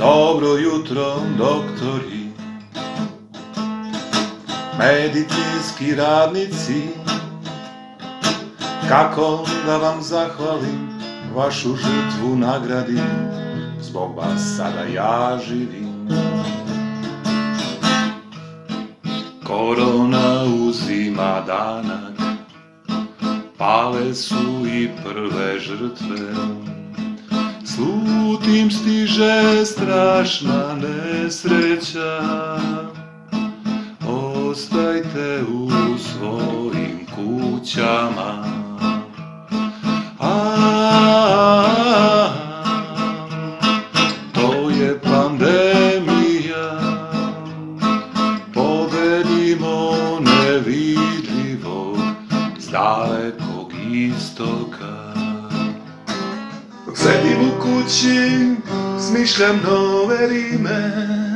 Dobro jutro, doktori, medicinski radnici, kako da vam zahvalim, vašu žrtvu nagradim, zbog vas sada ja živim. Korona uzima danak, pale su i prve žrtve, slutim stiže strašna nesreća. Ostajte u svojim kućama. To je pandemija, pobedimo nevidljivog s dalekog istoka. Dok sedim u kući, smišljam nove rime,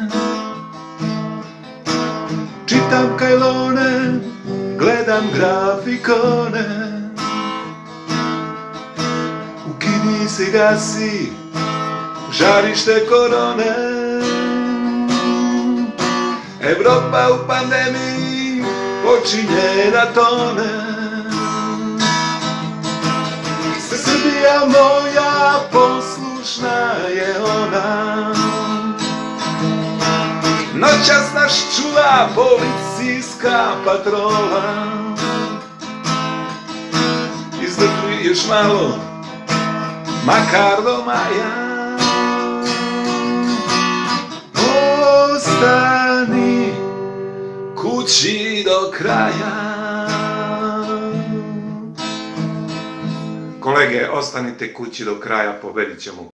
čitam kajlone, gledam grafikone. Ukini se, gasi žarište korone. Evropa u pandemiji počinje da tone. Srbija moja poslušna je ona, noćas nas čuva policijska patrola. Izdrži još malo, makar do maja. Ostani kući do kraja. Kolege, ostanite kući do kraja, pobedit ćemo.